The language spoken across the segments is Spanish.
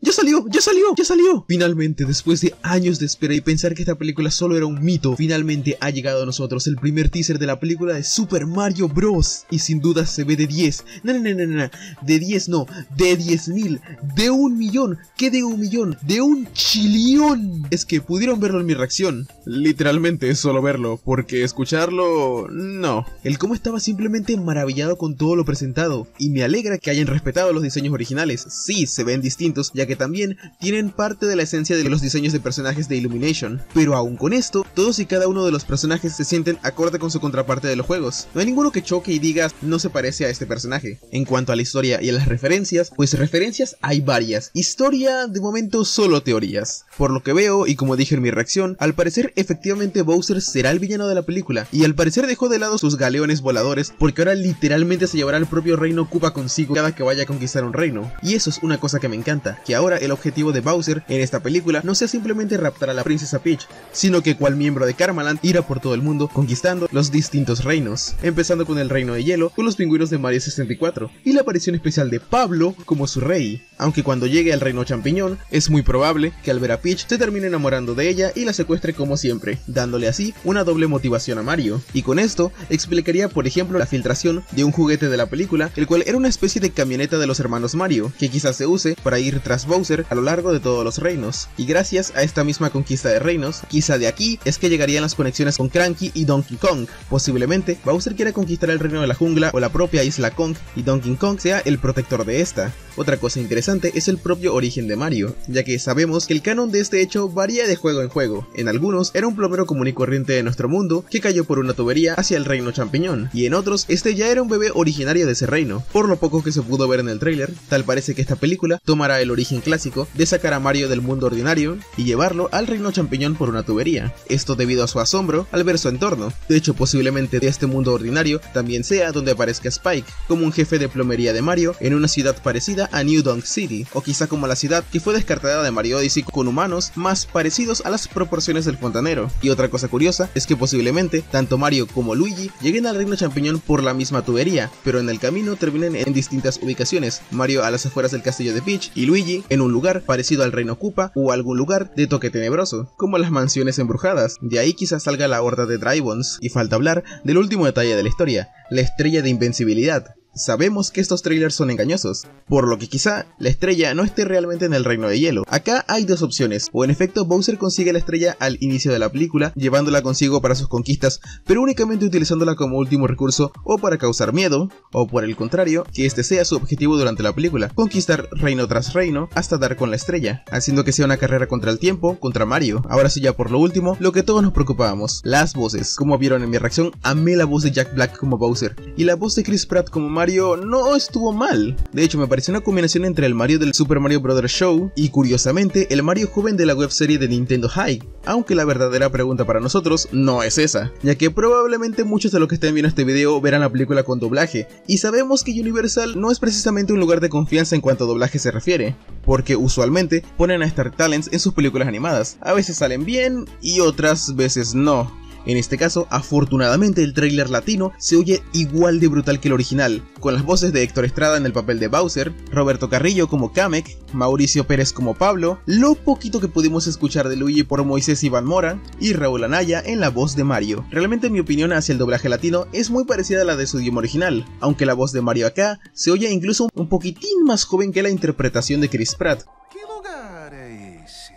¡Ya salió! ¡Ya salió! ¡Ya salió! Finalmente, después de años de espera y pensar que esta película solo era un mito, finalmente ha llegado a nosotros el primer teaser de la película de Super Mario Bros. Y sin duda se ve de 10. No, de 10 no, de 10.000, de 1.000.000, ¿qué de 1.000.000? De 1.000.000.000. Es que pudieron verlo en mi reacción. Literalmente es solo verlo, porque escucharlo... no. El cómo estaba simplemente maravillado con todo lo presentado. Y me alegra que hayan respetado los diseños originales. Sí, se ven distintos, ya que también tienen parte de la esencia de los diseños de personajes de Illumination. Pero aún con esto, todos y cada uno de los personajes se sienten acorde con su contraparte de los juegos. No hay ninguno que choque y digas, no se parece a este personaje. En cuanto a la historia y a las referencias, pues referencias hay varias. Historia, de momento, solo teorías. Por lo que veo, y como dije en mi reacción, al parecer efectivamente Bowser será el villano de la película. Y al parecer dejó de lado sus galeones voladores, porque ahora literalmente se llevará el propio reino Koopa consigo cada que vaya a conquistar un reino. Y eso es una cosa que me encanta, que ahora el objetivo de Bowser en esta película no sea simplemente raptar a la princesa Peach, sino que cual miembro de Karmaland irá por todo el mundo conquistando los distintos reinos, empezando con el reino de hielo, con los pingüinos de Mario 64, y la aparición especial de Pablo como su rey. Aunque cuando llegue al reino champiñón, es muy probable que al ver a Peach se termine enamorando de ella y la secuestre como siempre, dándole así una doble motivación a Mario. Y con esto explicaría por ejemplo la filtración de un juguete de la película, el cual era una especie de camioneta de los hermanos Mario, que quizás se use para ir tras Bowser a lo largo de todos los reinos. Y gracias a esta misma conquista de reinos, quizá de aquí es que llegarían las conexiones con Cranky y Donkey Kong. Posiblemente Bowser quiera conquistar el reino de la jungla o la propia isla Kong y Donkey Kong sea el protector de esta. Otra cosa interesante es el propio origen de Mario, ya que sabemos que el canon de este hecho varía de juego en juego. En algunos era un plomero común y corriente de nuestro mundo que cayó por una tubería hacia el reino champiñón, y en otros este ya era un bebé originario de ese reino. Por lo poco que se pudo ver en el tráiler, tal parece que esta película tomará el origen clásico de sacar a Mario del mundo ordinario y llevarlo al reino champiñón por una tubería. Esto debido a su asombro al ver su entorno. De hecho, posiblemente de este mundo ordinario también sea donde aparezca Spike, como un jefe de plomería de Mario en una ciudad parecida a New Donk City, o quizá como la ciudad que fue descartada de Mario Odyssey con humanos más parecidos a las proporciones del fontanero. Y otra cosa curiosa es que posiblemente tanto Mario como Luigi lleguen al reino champiñón por la misma tubería, pero en el camino terminen en distintas ubicaciones, Mario a las afueras del castillo de Peach y Luigi en un lugar parecido al reino Koopa o algún lugar de toque tenebroso, como las mansiones embrujadas. De ahí quizás salga la horda de Drybons. Y falta hablar del último detalle de la historia, la estrella de invencibilidad. Sabemos que estos trailers son engañosos, por lo que quizá la estrella no esté realmente en el reino de hielo. Acá hay dos opciones, o en efecto Bowser consigue la estrella al inicio de la película, llevándola consigo para sus conquistas, pero únicamente utilizándola como último recurso o para causar miedo, o por el contrario, que este sea su objetivo durante la película, conquistar reino tras reino hasta dar con la estrella, haciendo que sea una carrera contra el tiempo, contra Mario. Ahora sí, ya por lo último, lo que todos nos preocupábamos, las voces. Como vieron en mi reacción, amé la voz de Jack Black como Bowser, y la voz de Chris Pratt como Mario no estuvo mal. De hecho, me pareció una combinación entre el Mario del Super Mario Bros. Show y curiosamente el Mario joven de la webserie de Nintendo High, aunque la verdadera pregunta para nosotros no es esa, ya que probablemente muchos de los que estén viendo este video verán la película con doblaje, y sabemos que Universal no es precisamente un lugar de confianza en cuanto a doblaje se refiere, porque usualmente ponen a Star Talents en sus películas animadas. A veces salen bien y otras veces no. En este caso, afortunadamente el tráiler latino se oye igual de brutal que el original, con las voces de Héctor Estrada en el papel de Bowser, Roberto Carrillo como Kamek, Mauricio Pérez como Pablo, lo poquito que pudimos escuchar de Luigi por Moisés Iván Mora, y Raúl Anaya en la voz de Mario. Realmente mi opinión hacia el doblaje latino es muy parecida a la de su idioma original, aunque la voz de Mario acá se oye incluso un poquitín más joven que la interpretación de Chris Pratt. ¿Qué lugar es ese?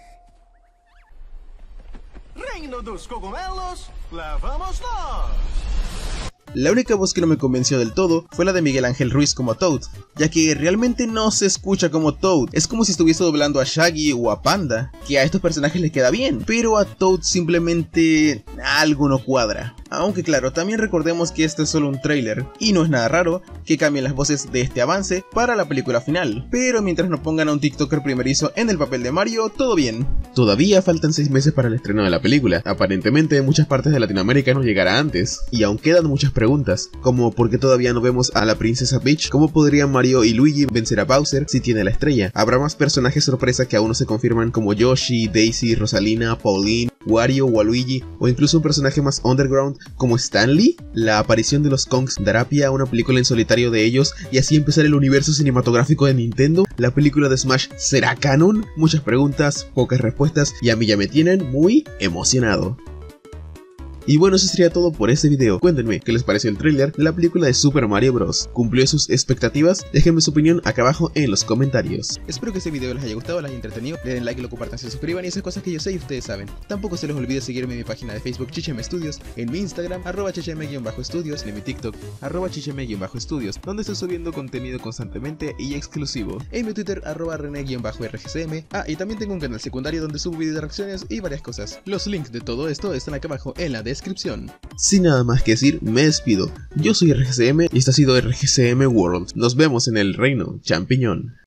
Reino dos cogumelos, lá vamos nós. La única voz que no me convenció del todo fue la de Miguel Ángel Ruiz como Toad, ya que realmente no se escucha como Toad, es como si estuviese doblando a Shaggy o a Panda, que a estos personajes les queda bien, pero a Toad simplemente algo no cuadra. Aunque claro, también recordemos que este es solo un tráiler, y no es nada raro que cambien las voces de este avance para la película final, pero mientras no pongan a un TikToker primerizo en el papel de Mario, todo bien. Todavía faltan 6 meses para el estreno de la película, aparentemente en muchas partes de Latinoamérica nos llegará antes, y aún quedan muchas preguntas, como ¿por qué todavía no vemos a la princesa Peach? ¿Cómo podrían Mario y Luigi vencer a Bowser si tiene la estrella? ¿Habrá más personajes sorpresa que aún no se confirman como Yoshi, Daisy, Rosalina, Pauline? Wario, Waluigi o incluso un personaje más underground como Stanley? ¿La aparición de los Kongs dará pie a una película en solitario de ellos y así empezar el universo cinematográfico de Nintendo? ¿La película de Smash será canon? Muchas preguntas, pocas respuestas y a mí ya me tienen muy emocionado. Y bueno, eso sería todo por este video. Cuéntenme qué les pareció el tráiler de la película de Super Mario Bros. ¿Cumplió sus expectativas? Déjenme su opinión acá abajo en los comentarios. Espero que este video les haya gustado, les haya entretenido. Le den like, lo compartan, se suscriban y esas cosas que yo sé y ustedes saben. Tampoco se les olvide seguirme en mi página de Facebook Chicheme Studios, en mi Instagram @chicheme_studios, en mi TikTok @chicheme_studios, donde estoy subiendo contenido constantemente y exclusivo. En mi Twitter @rene_rgcm. Y también tengo un canal secundario donde subo videos de reacciones y varias cosas. Los links de todo esto están acá abajo en la descripción. Sin nada más que decir, me despido. Yo soy RGCM y esto ha sido RGCM World. Nos vemos en el reino champiñón.